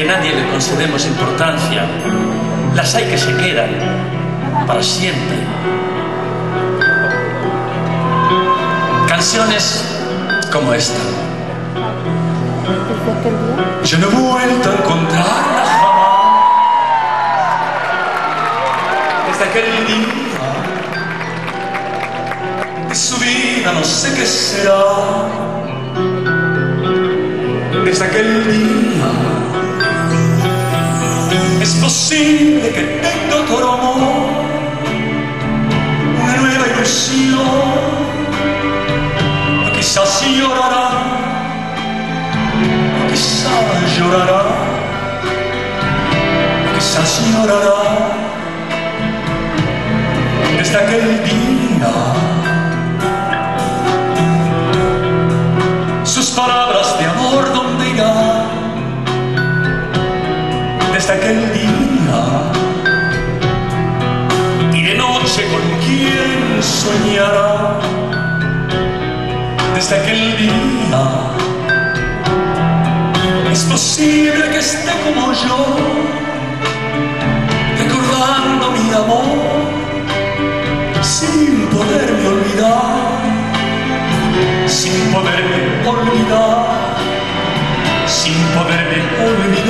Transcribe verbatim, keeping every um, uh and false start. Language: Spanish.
nadie le concedemos importancia. Las hay que se quedan para siempre. Canciones como esta. Yo no he vuelto a encontrarlas jamás desde aquel día de su vida, no sé qué será. Desde aquel día es posible que tenga otro amor, una nueva ilusión. O quizás llorará, o quizás llorará, o quizás llorará. Desde aquel día sus palabras de amor, ¿dónde irán? Desde aquel día, y de noche con quién soñará. Desde aquel día es posible que esté como yo, recordando mi amor sin poderme olvidar, sin poderme olvidar, sin poderme olvidar.